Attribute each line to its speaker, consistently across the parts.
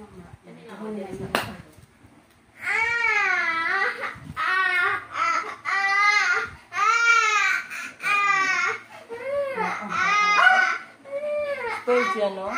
Speaker 1: Birds yan, no?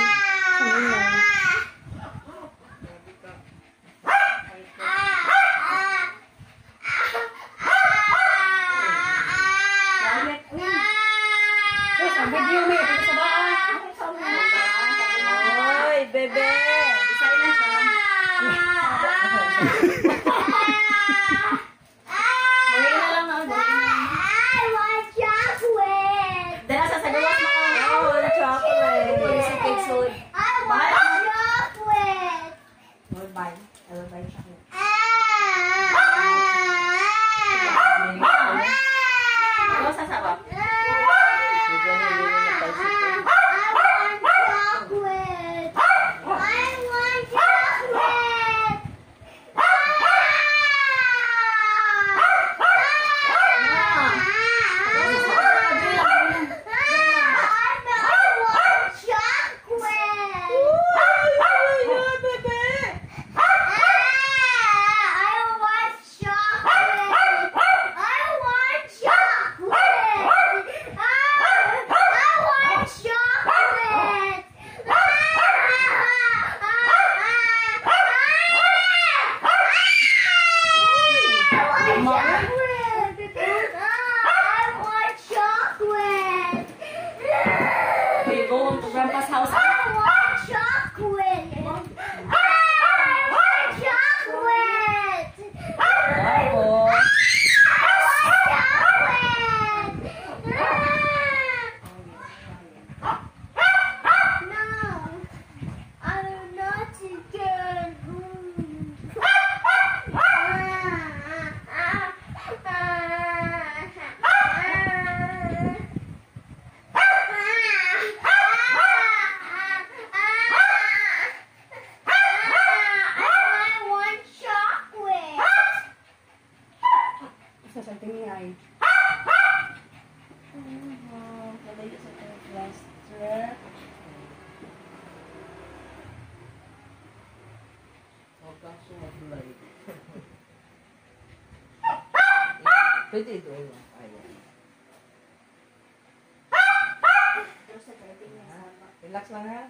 Speaker 1: Oy, bebe! Silent lang. Buhay na lang na.
Speaker 2: I want chocolate.
Speaker 1: Dala sa sagulas mo. Oh, chocolate. Police cake food.
Speaker 2: I want chocolate.
Speaker 1: I will buy chocolate. Ano sasabak? Grandpa's house.
Speaker 2: I want chocolate. I want chocolate.
Speaker 1: Bravo.
Speaker 2: No, I'm not again.
Speaker 1: Pwede ito yun. Relax lang ha.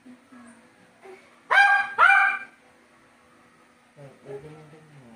Speaker 1: Pwede lang din mo.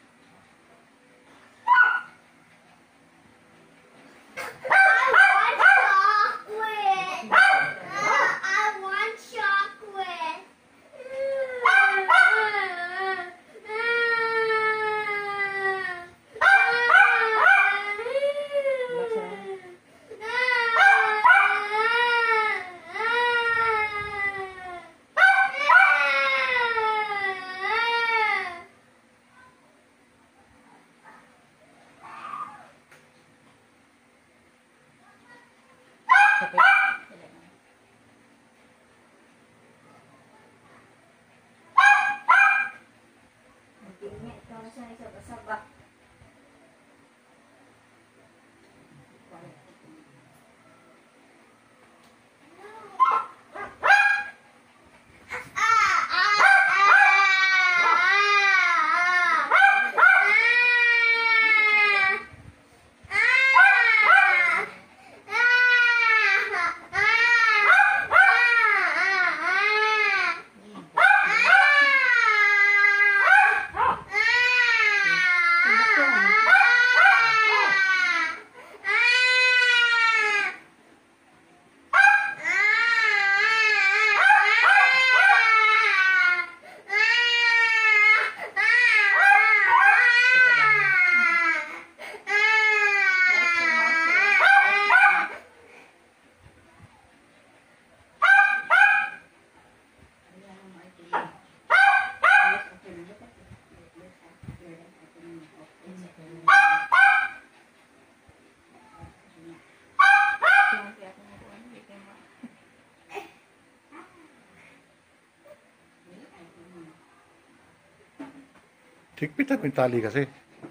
Speaker 3: Higpit at may tali kasi.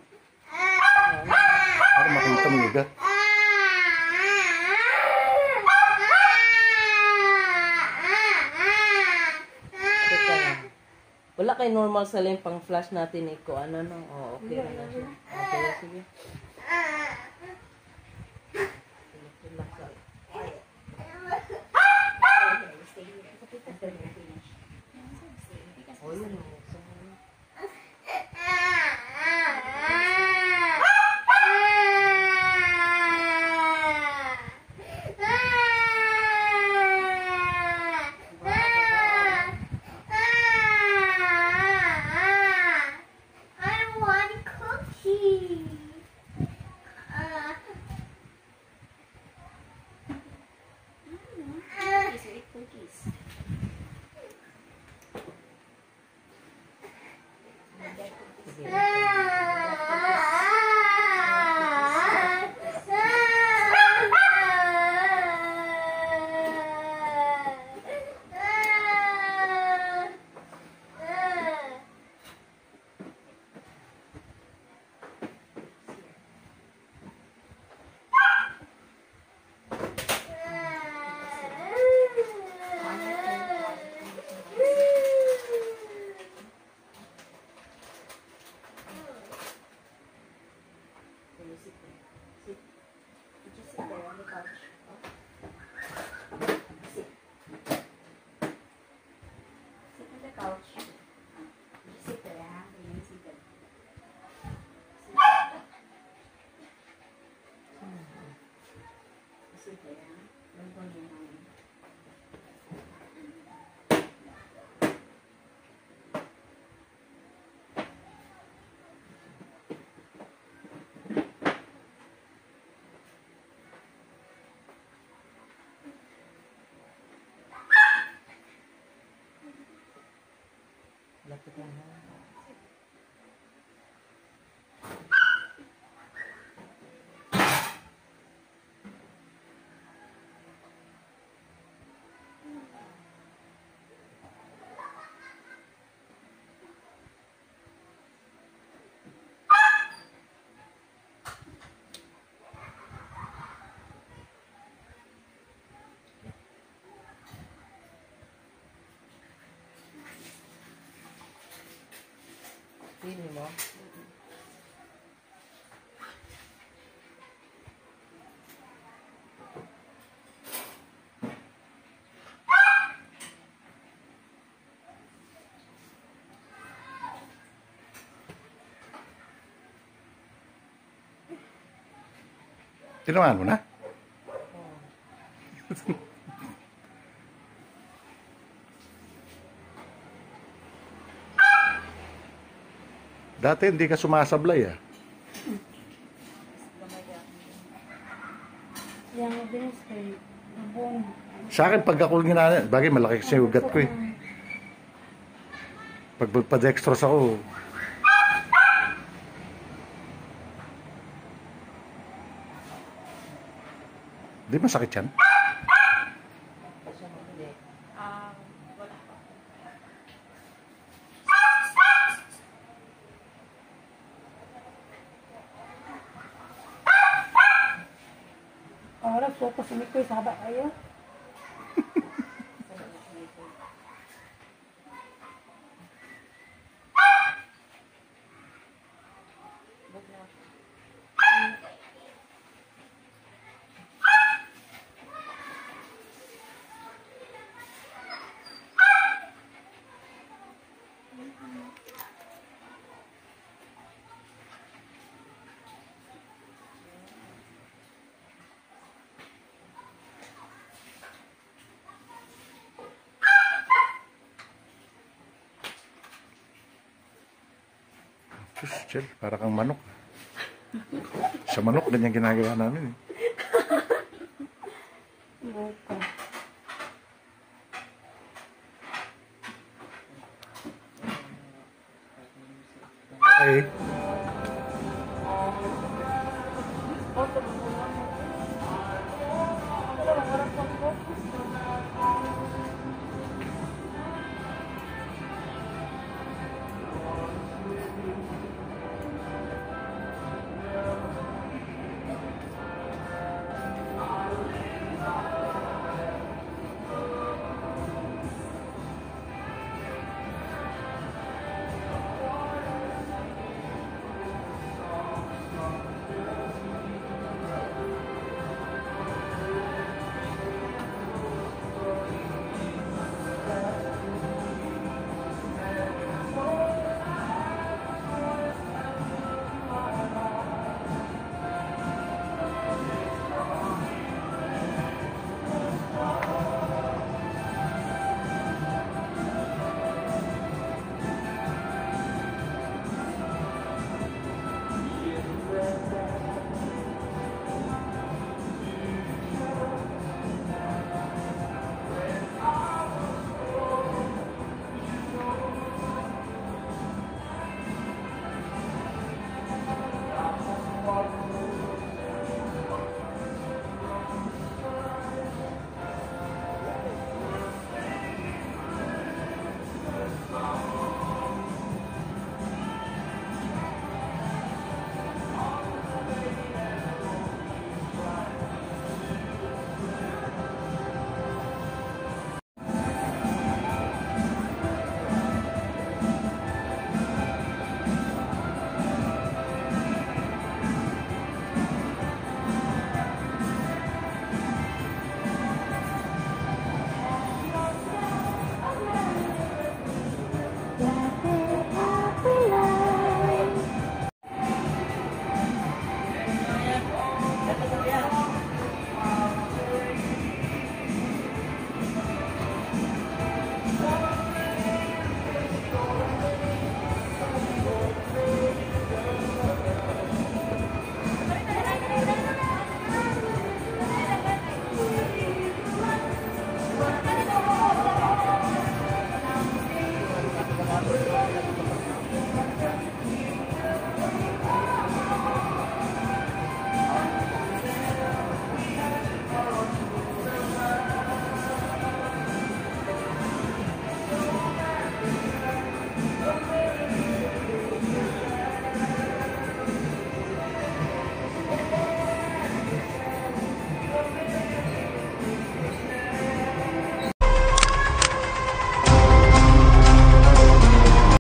Speaker 3: Para makita mo yung ugat.
Speaker 1: Teka lang. Wala kay normal sa lane pang flash natin iko. Ano no? Oh, okay na siya. Okay, sige. Oh, yun.
Speaker 2: I want cookie.
Speaker 1: Lapit lang ha. Pili mo.
Speaker 3: Tinamaan mo na? Dati hindi ka sumasablay ah.
Speaker 4: Yang mabilis kay nabong.
Speaker 3: Sa akin, pag ako ginana, bagay malaki kasi yung ugat ko eh. Pag pa-dextrose ako, di masakit yan?
Speaker 4: Ahora focus sa mikoy sabak ayo.
Speaker 3: Diyos, Chel, para kang manok. Sa manok, ganyan ginagawa namin eh.
Speaker 4: Buka.
Speaker 3: Okay.